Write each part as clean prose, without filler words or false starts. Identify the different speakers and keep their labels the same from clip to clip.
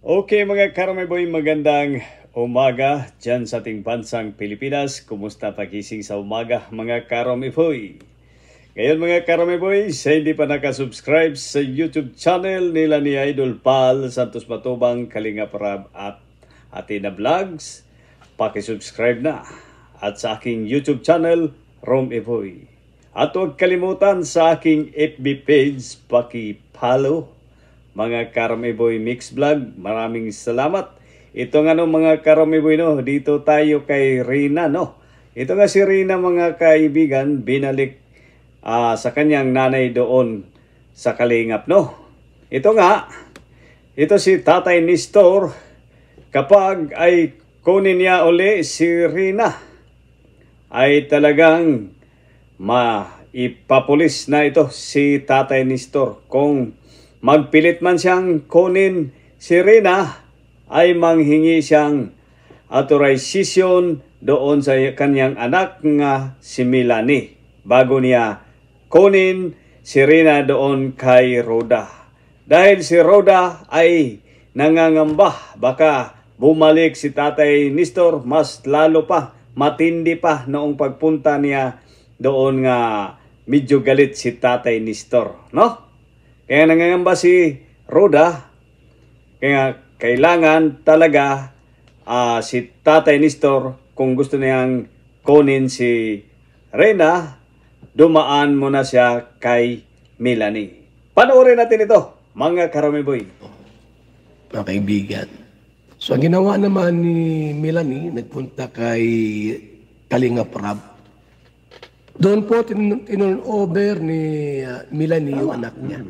Speaker 1: Okay mga Karameboy, magandang umaga dyan sa ating bansang Pilipinas. Kumusta pagising sa umaga mga Karameboy? Ngayon mga Karameboy, sa hindi pa nakasubscribe sa YouTube channel nila ni Idol Pal Santos Matubang, Kalinga Parab at Atina Vlogs, pakisubscribe na. At sa aking YouTube channel, Rom Evoy. At huwag kalimutan sa aking FB page, paki-follow. Mga Karameboy Mix Vlog, maraming salamat. Ito nga no mga Karameboy no, dito tayo kay Rina no. Ito nga si Rina mga kaibigan, binalik sa kanyang nanay doon sa Kalingap no. Ito nga, ito si Tatay Nestor, kapag ay kunin niya uli si Rina, ay talagang maipapulis na ito si Tatay Nestor. Kung magpilit man siyang kunin si Rina, ay manghingi siyang authorization doon sa kanyang anak nga si Melanie bago niya kunin si Rina doon kay Rhoda. Dahil si Rhoda ay nangangamba baka bumalik si Tatay Nestor mas lalo pa, matindi pa noong pagpunta niya doon nga medyo galit si Tatay Nestor, no? Kaya nangangamba si Rhoda, kaya kailangan talaga si Tatay Nestor, kung gusto niyang kunin si Rina, dumaan muna siya kay Melanie. Panoorin natin ito, mga Karameboy.
Speaker 2: Mga kaibigan. So, ang ginawa naman ni Melanie, nagpunta kay Kalinga Prab. Doon po, tinurn over ni Melanie yung anak niya.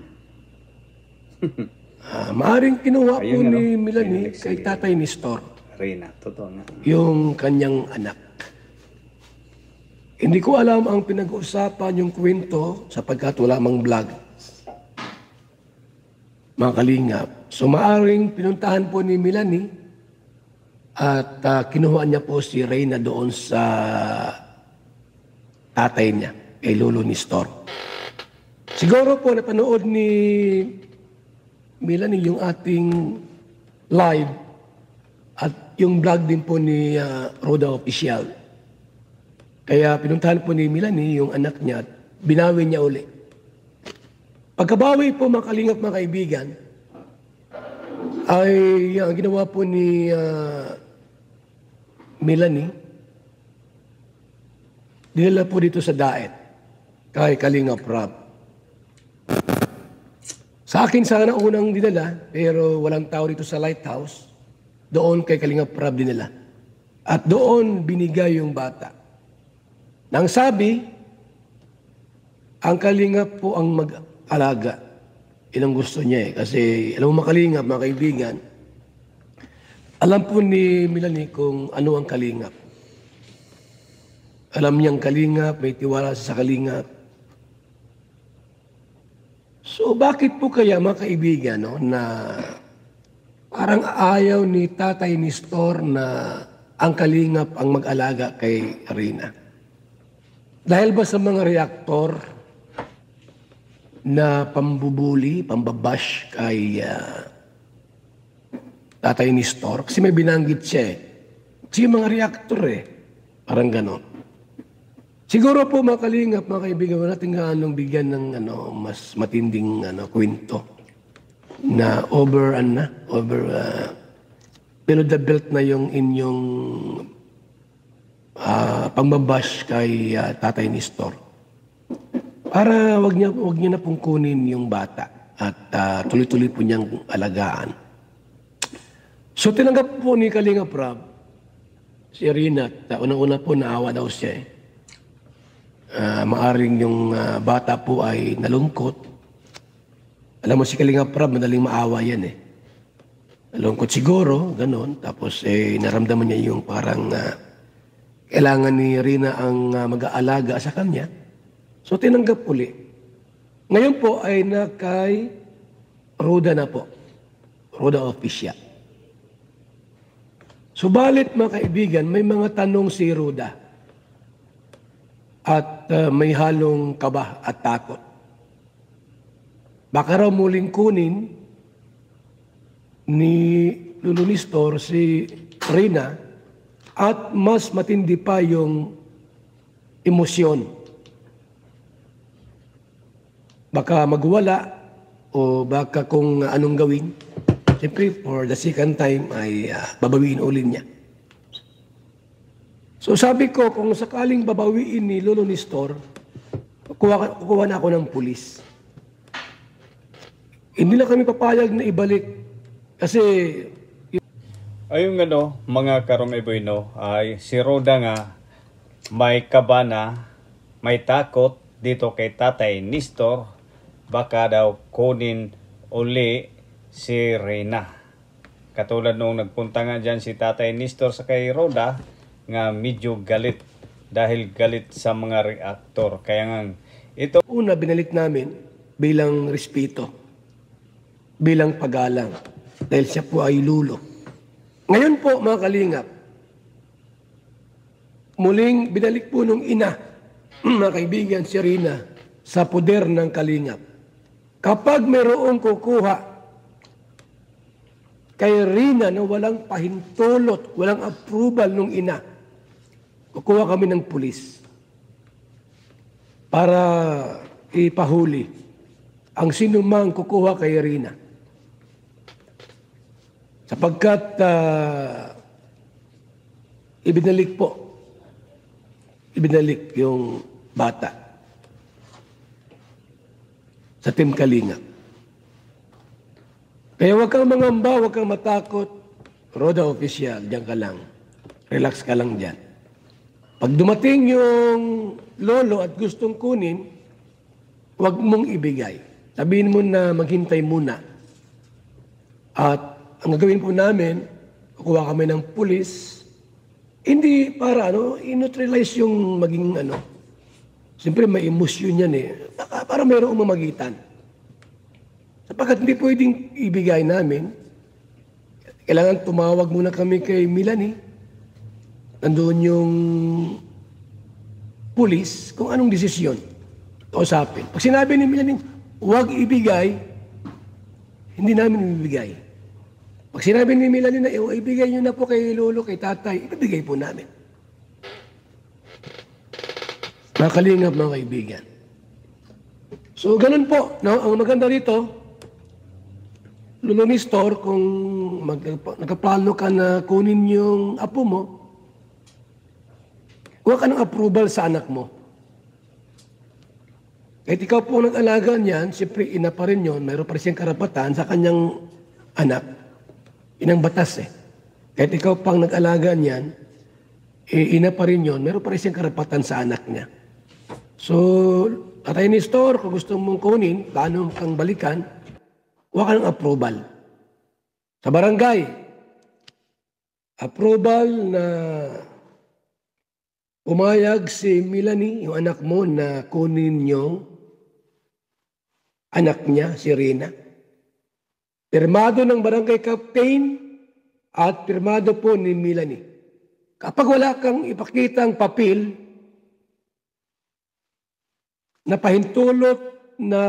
Speaker 2: Maaring kinuha po
Speaker 1: Ayun,
Speaker 2: ni
Speaker 1: ano?
Speaker 2: Melanie
Speaker 1: Ayun,
Speaker 2: kay Tatay Nestor,
Speaker 1: Rina, totoo nga.
Speaker 2: yung kanyang anak. Hindi ko alam ang pinag-uusapan yung kwento sapagkat wala mang vlog. Mga kalingap. So maaring pinuntahan po ni Melanie at kinuha niya po si Reyna doon sa tatay niya, kay Lolo Nestor. Siguro po napanood ni Melanie yung ating live at yung vlog din po ni Rhoda Official. Kaya pinuntahan po ni Melanie yung anak niya at binawi niya uli. Pagkabawi po mga kalingap mga kaibigan, ay ang ginawa po ni Melanie, dinala po dito sa Daet kay Kalingap Rab. Sa akin sana unang dinala, pero walang tao dito sa Lighthouse. Doon kay Kalingap Rab dinala. At doon binigay yung bata. Nang sabi, ang Kalingap po ang mag-alaga. Yun ang gusto niya eh. Kasi alam mo makalingap, mga kaibigan, alam po ni Melanie kung ano ang Kalingap. Alam niyang Kalingap, may tiwala sa Kalingap. So bakit po kaya mga kaibigan no, na parang ayaw ni Tatay Nestor na ang Kalingap ang mag-alaga kay Rina? Dahil ba sa mga reaktor na pambubuli, pambabash kay Tatay Nestor? Kasi may binanggit siya eh. Kasi yung mga reaktor eh, parang ganon. Siguro po mga kalingap, mga kaibigan, wala natin anong bigyan ng mas matinding kwento na below the belt na yung inyong pangbabash kay Tatay Nestor. Para wag niya na pong kunin yung bata at tuloy-tuloy po niyang alagaan. So tinanggap po ni Kalinga Prab si Rina at unang-una po naawa daw siya eh. Maaring yung bata po ay nalungkot. Alam mo si Kalinga Prab, madaling maawa yan eh. Nalungkot siguro, ganon. Tapos naramdaman niya yung parang kailangan ni Rina ang mag-aalaga sa kanya. So tinanggap uli. Ngayon po ay kay Rhoda na po. Rhoda Official. Subalit mga kaibigan, may mga tanong si Rhoda. At may halong kaba at takot. Baka raw muling kunin ni Lolo Nestor si Rina at mas matindi pa yung emosyon. Baka magwala o baka kung anong gawin. Siyempre, for the second time ay babawiin ulit niya. So sabi ko, kung sakaling babawiin ni Lolo Nestor, kukuha na ako ng pulis. Hindi na kami papayag na ibalik kasi
Speaker 1: ayun mga Karomiboy, ay si Roda nga may kabana, may takot dito kay Tatay Nestor, baka daw kunin uli si Rina. Katulad nung nagpunta nga dyan si Tatay Nestor sa kay Roda, nga medyo galit dahil galit sa mga reaktor. Kaya nga ito
Speaker 2: una binalik namin bilang respeto, bilang paggalang, dahil siya po ay lulo. Ngayon po mga kalingap, muling binalik po nung ina, mga kaibigan, si Rina sa poder ng kalingap. Kapag mayroong kukuha kay Rina na walang pahintulot, walang approval nung ina, kukuha kami ng pulis para ipahuli ang sinumang kukuha kay Rina. Sapagkat ibinalik yung bata sa Team Kalinga. Kaya huwag kang mangamba, huwag kang matakot. Roda Official, diyan ka lang. Relax ka lang diyan. Pag dumating yung lolo at gustong kunin, huwag mong ibigay. Sabihin mo na maghintay muna. At ang gagawin po namin, kukuha kami ng pulis, hindi para i-neutralize yung maging siyempre may emosyon yan para mayroong mamagitan. Sapagkat hindi pwedeng ibigay namin, kailangan tumawag muna kami kay Melanie, nandoon yung pulis, kung anong desisyon kausapin. Pag sinabi ni Melanie, huwag ibigay, hindi namin ibibigay. Pag sinabi ni Melanie na, ibigay nyo na po kay lolo, kay tatay, ibibigay po namin. Mga kalingap, mga kaibigan. So, ganun po. Ang maganda rito, Lolo Nestor, kung nagkaplano ka na kunin yung apo mo, kuha ka ng approval sa anak mo. Kahit ikaw po nag-alaga niyan, siyempre ina pa rin yun, mayroon pa rin siyang karapatan sa kanyang anak. Inang batas Kahit ikaw pang nag-alaga niyan, ina pa rin yun, mayroon pa rin siyang karapatan sa anak niya. So, Tatay Nestor, kung gusto mong kunin, paano kang balikan, huwag ka ng approval. Sa barangay, approval na umayag si Melanie, yung anak mo, na kunin yung anak niya, si Rina. Pirmado ng barangay captain at pirmado po ni Melanie. Kapag wala kang ipakitang papel na pahintulot na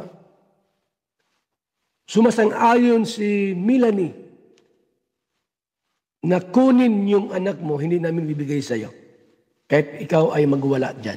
Speaker 2: sumasang-ayon si Melanie na kunin yung anak mo, hindi namin bibigay sa iyo. Kahit ikaw ay magwala dyan.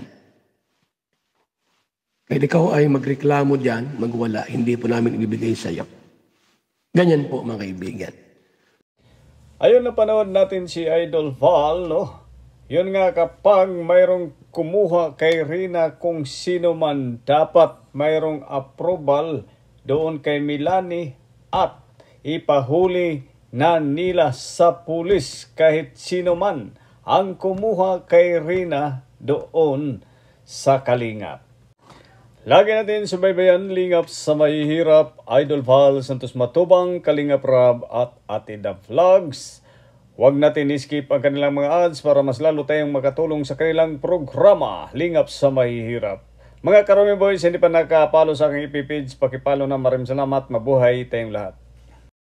Speaker 2: Kahit ikaw ay magreklamo dyan, magwala, hindi po namin ibibigay sa iyo. Ganyan po mga kaibigan.
Speaker 1: Ayun na panood natin si Idol Val, Yun nga, kapag mayroong kumuha kay Rina, kung sino man, dapat mayroong approval doon kay Melanie at ipahuli na nila sa pulis kahit sino man ang kumuha kay Rina doon sa Kalingap. Lagi natin subaybayan, Lingap sa Mahihirap, Idol Val Santos Matubang, Kalingap Rab at Atida Vlogs. Huwag natin skip ang kanilang mga ads para mas lalo tayong makatulong sa kanilang programa, Lingap sa Mahihirap. Mga Karomi Boys, hindi pa nakapalo sa aking ipipage, pakipalo na. Maraming salamat, mabuhay tayong lahat.